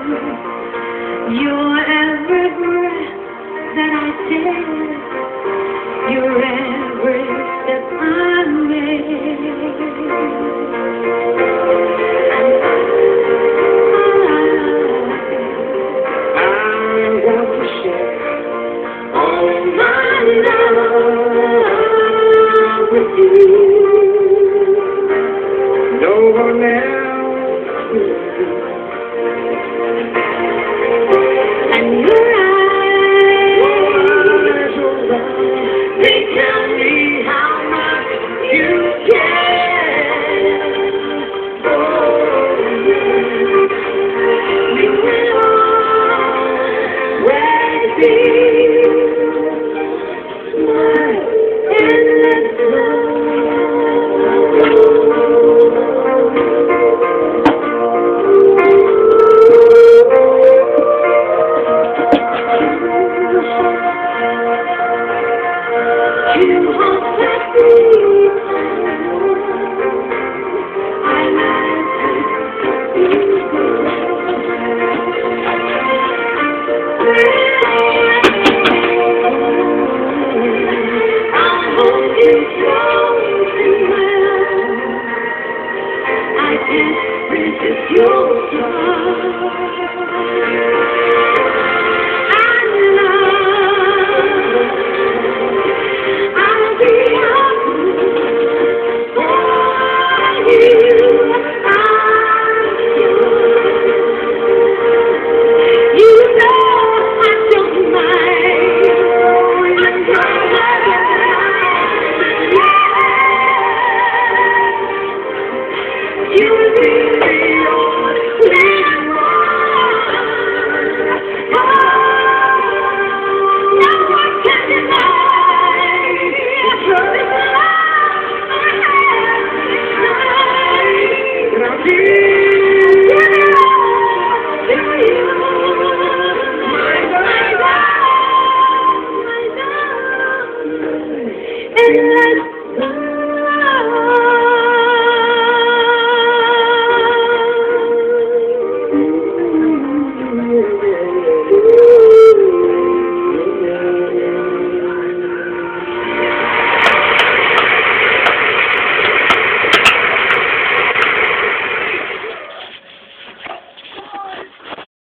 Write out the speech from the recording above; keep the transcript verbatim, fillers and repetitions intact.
Your every breath that I take, your every step I make, and I, I want to share all my love with you. No one else will do. And your eyes, your eyes, they tell me how much you care. Oh, you will always be my endless you hold that deep. I like you. I'll hold you close and well. I can't resist your touch.